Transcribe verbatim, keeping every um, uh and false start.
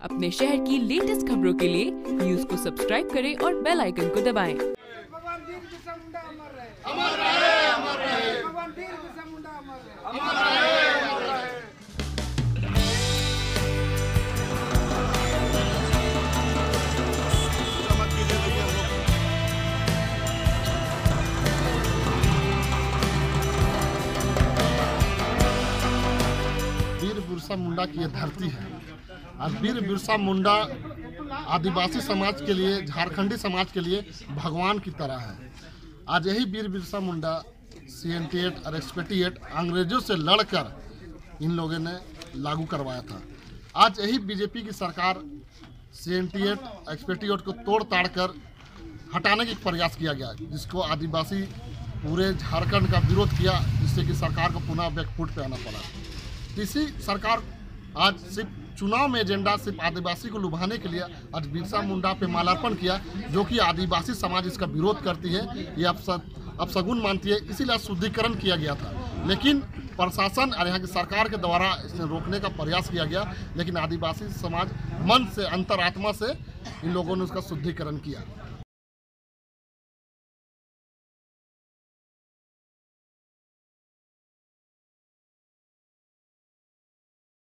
अपने शहर की लेटेस्ट खबरों के लिए न्यूज को सब्सक्राइब करें और बेल आइकन को दबाएं। भगवान वीर बिरसा मुंडा अमर रहे, अमर रहे, अमर रहे। भगवान वीर बिरसा मुंडा अमर रहे, अमर रहे, अमर रहे। वीर बिरसा मुंडा की ये धरती है। आज वीर बिरसा मुंडा आदिवासी समाज के लिए, झारखंडी समाज के लिए भगवान की तरह है। आज यही Veer Birsa Munda C N T act और एक्सपेटी एट अंग्रेजों से लड़कर इन लोगों ने लागू करवाया था। आज यही बीजेपी की सरकार C N T act SPT act को तोड़ ताड़ कर हटाने की प्रयास किया गया, जिसको आदिवासी पूरे झारखंड का विरोध किया, जिससे कि सरकार को पुनः बैकफुट पे आना पड़ा। इसी सरकार आज सिर्फ चुनाव में एजेंडा सिर्फ आदिवासी को लुभाने के लिए आज बिरसा मुंडा पे मालार्पण किया, जो कि आदिवासी समाज इसका विरोध करती है, ये अपशगुन मानती है। इसीलिए शुद्धिकरण किया गया था, लेकिन प्रशासन और यहाँ की सरकार के द्वारा इसे रोकने का प्रयास किया गया, लेकिन आदिवासी समाज मन से, अंतरात्मा से इन लोगों ने उसका शुद्धिकरण किया।